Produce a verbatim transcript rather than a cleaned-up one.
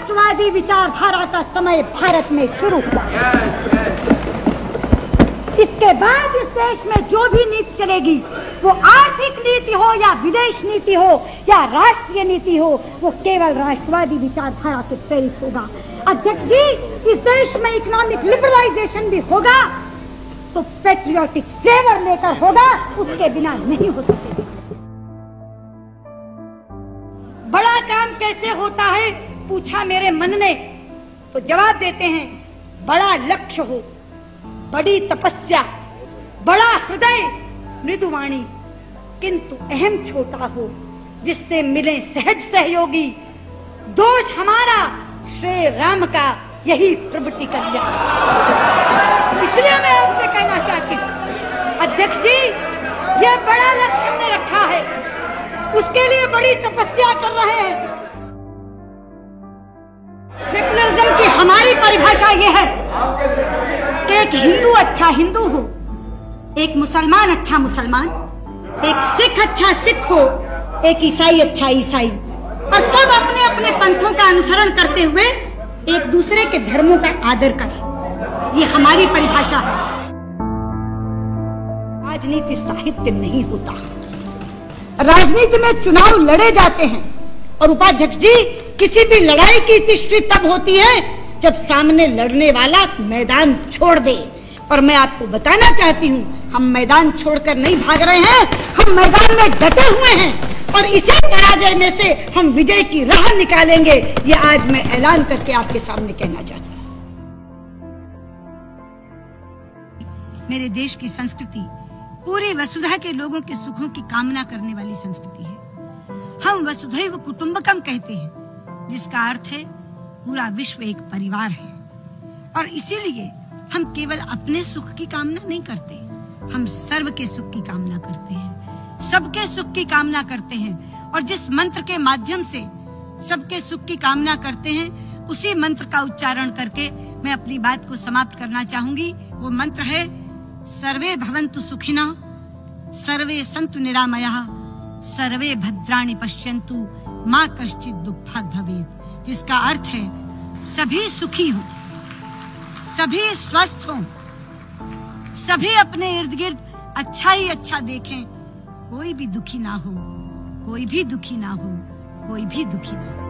राष्ट्रवादी विचारधारा का समय भारत में शुरू हुआ। इसके बाद इस देश में जो भी नीति चलेगी, वो आर्थिक नीति हो या विदेश नीति हो या राष्ट्रीय नीति हो, वो केवल राष्ट्रवादी विचारधारा से प्रेरित होगा। अध्यक्ष जी, इस देश में इकोनॉमिक लिबरलाइजेशन भी होगा तो पेट्रियोटिक फ्लेवर लेकर होगा, उसके बिना नहीं हो सकेगा। बड़ा काम कैसे होता है पूछा मेरे मन ने, तो जवाब देते हैं, बड़ा लक्ष्य हो, बड़ी तपस्या, बड़ा हृदय, मृदुवाणी, किंतु अहम छोटा हो, जिससे मिले सहज सहयोगी। दोष हमारा, श्रेय राम का, यही प्रवृत्ति कल्याण। इसलिए मैं आपसे कहना चाहती हूँ अध्यक्ष जी, यह बड़ा लक्ष्य हमने रखा है, उसके लिए बड़ी तपस्या कर रहे हैं। सेकुलरिज्म की हमारी परिभाषा यह है कि एक हिंदू अच्छा हिंदू हो, एक मुसलमान अच्छा मुसलमान, एक सिख अच्छा सिख हो, एक ईसाई अच्छा ईसाई, और सब अपने अपने पंथों का अनुसरण करते हुए एक दूसरे के धर्मों का आदर करें। ये हमारी परिभाषा है। राजनीति साहित्य नहीं होता। राजनीति में चुनाव लड़े जाते हैं और उपाध्यक्ष जी, किसी भी लड़ाई की तीसरी तब होती है जब सामने लड़ने वाला मैदान छोड़ दे। और मैं आपको बताना चाहती हूँ, हम मैदान छोड़कर नहीं भाग रहे हैं, हम मैदान में डटे हुए हैं और इसी पराजय में से हम विजय की राह निकालेंगे। ये आज मैं ऐलान करके आपके सामने कहना चाहती हूँ। मेरे देश की संस्कृति पूरी वसुधा के लोगों के सुखों की कामना करने वाली संस्कृति है। हम वसुधैव कुटुंबकम कहते हैं, जिसका अर्थ है पूरा विश्व एक परिवार है। और इसीलिए हम केवल अपने सुख की कामना नहीं करते, हम सर्व के सुख की कामना करते हैं, सबके सुख की कामना करते हैं। और जिस मंत्र के माध्यम से सबके सुख की कामना करते हैं, उसी मंत्र का उच्चारण करके मैं अपनी बात को समाप्त करना चाहूंगी। वो मंत्र है, सर्वे भवन्तु सुखिनः, सर्वे सन्तु निरामयाः, सर्वे भद्राणि पश्यन्तु, माँ कश्चित् दुःखात् भवेत्। जिसका अर्थ है, सभी सुखी हों, सभी स्वस्थ हों, सभी अपने इर्द गिर्द अच्छा ही अच्छा देखें, कोई भी दुखी ना हो, कोई भी दुखी ना हो, कोई भी दुखी ना हो।